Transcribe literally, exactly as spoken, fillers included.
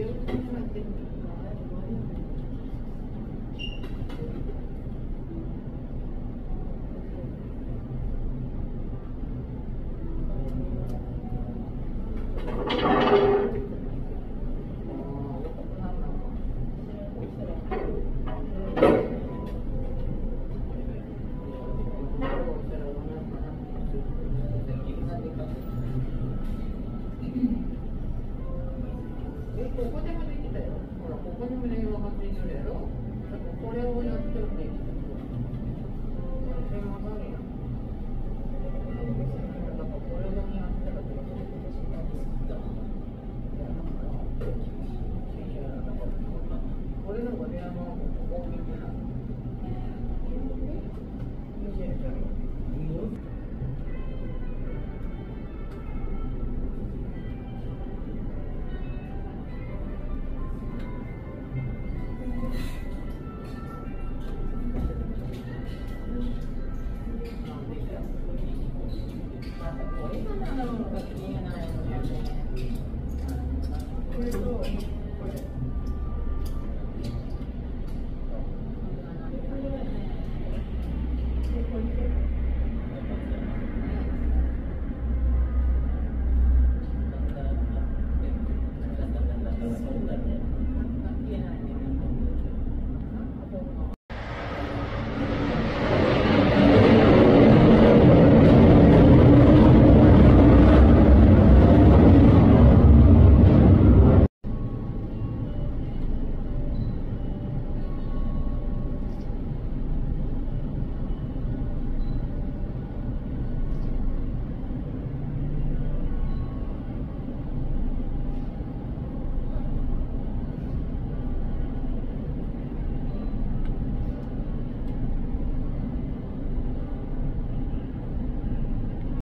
ここでもできたよ。ほら、ここにも電話がついてるやろ。だからこれをやってるって言ってた。電話があるやん。だからこれをやったらどうするこれの方が電話も大きくなる。これと